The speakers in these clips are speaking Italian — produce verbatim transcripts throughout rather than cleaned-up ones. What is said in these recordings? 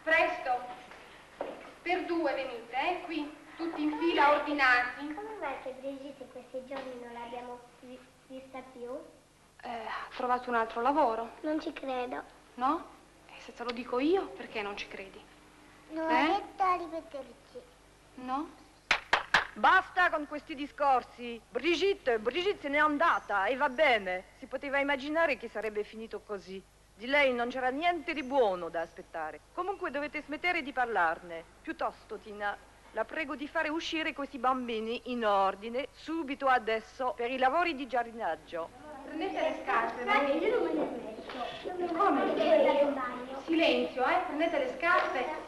Presto. Per due venite, eh? Qui, tutti in fila ordinati. Come mai che Brigitte questi giorni non l'abbiamo vi vista più? Eh, ha trovato un altro lavoro. Non ci credo. No? E se te lo dico io, perché non ci credi? Non eh? ho detto arrivederci. No? Basta con questi discorsi. Brigitte, Brigitte se n'è andata e va bene. Si poteva immaginare che sarebbe finito così. Di lei non c'era niente di buono da aspettare. Comunque dovete smettere di parlarne. Piuttosto, Tina, la prego di fare uscire questi bambini in ordine subito adesso per i lavori di giardinaggio. Prendete le scarpe, Dai, voi. io non me ne metto. Come? Devo andare in bagno. Silenzio, eh? Prendete le scarpe.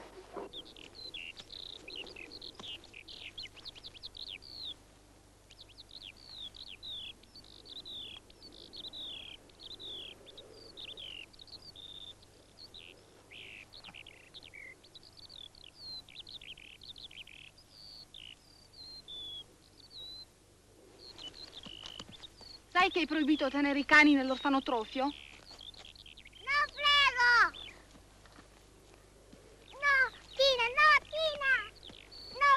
Sai che è proibito tenere i cani nell'orfanotrofio? No, prego! No, Tina, no, Tina! No,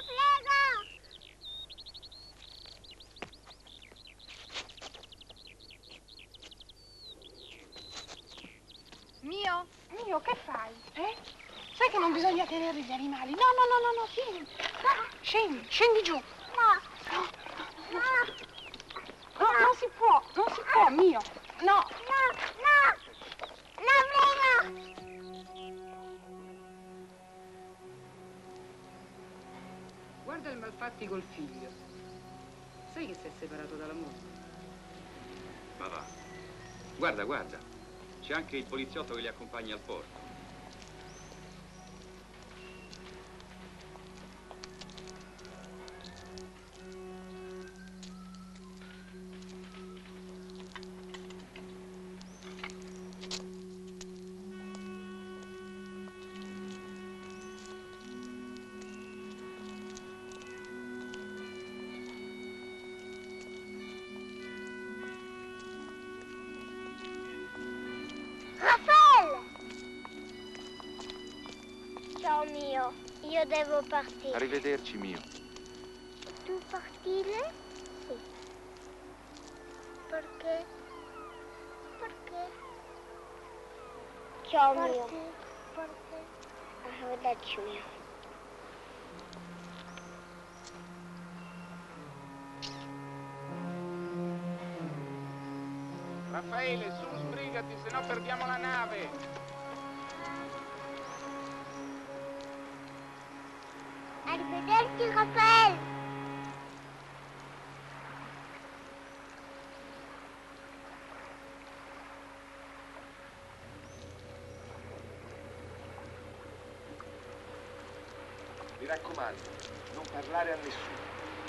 prego! Mio? Mio, che fai? Eh? Sai che non bisogna tenere gli animali? No, no, no, no, no, vieni. No, scendi, scendi giù. No! No, No! no, non si può, non si può, mio. No. No! No! No, prego! Guarda il Malfatti col figlio. Sai che si è separato dalla moglie? Ma va. Guarda, guarda. C'è anche il poliziotto che li accompagna al porto. Ciao mio, io devo partire. Arrivederci, mio. Tu partire? Sì. Perché? Perché? Ciao mio. Perché? Arrivederci mio. Raffaele, su, sbrigati, se no perdiamo la nave. Arrivederci, Raffaele. Mi raccomando, non parlare a nessuno.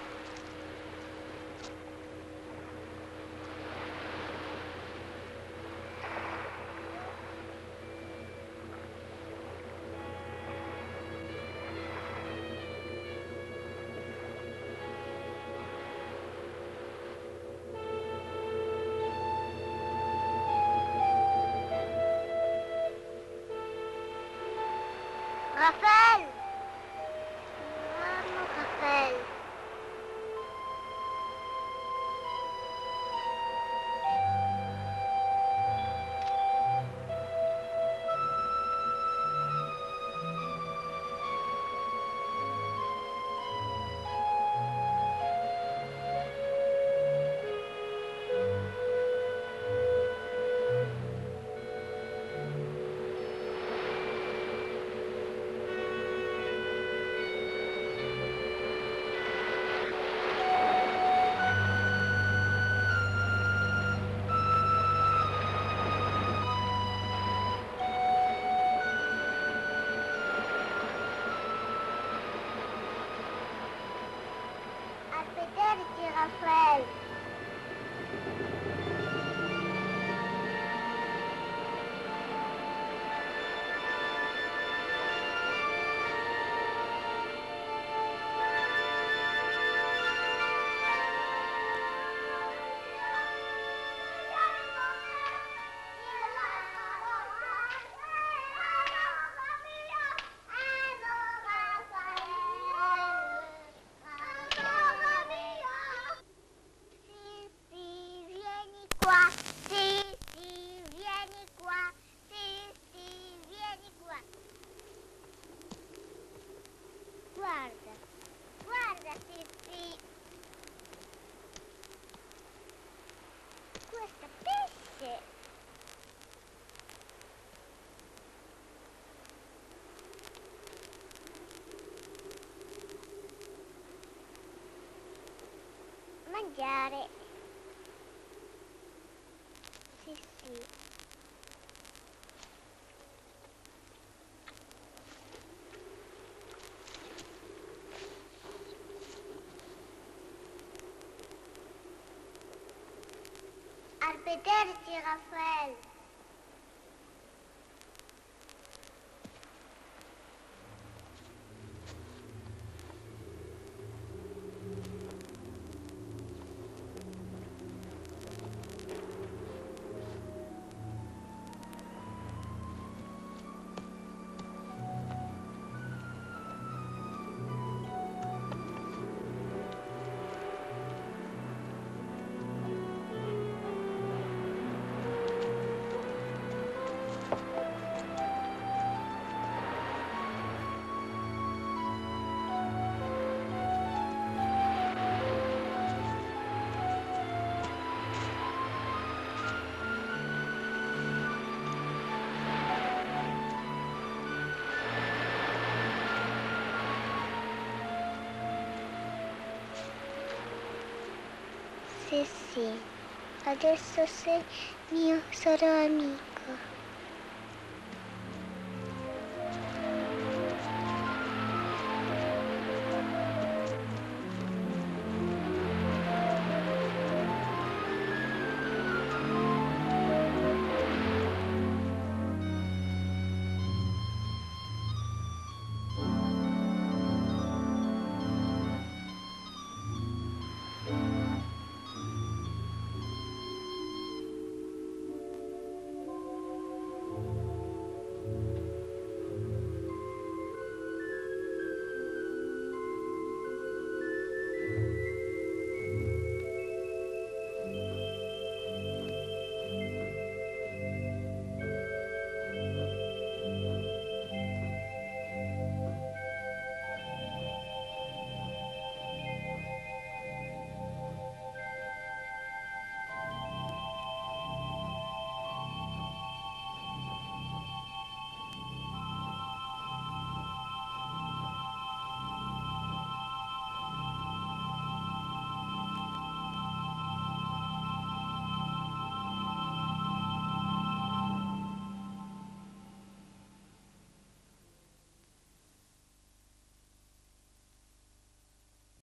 Raffaele! Amo Raffaele. mangiare. Sì, sì. Arrivederci, Raffaele. Sì, sì, adesso sei mio solo amico.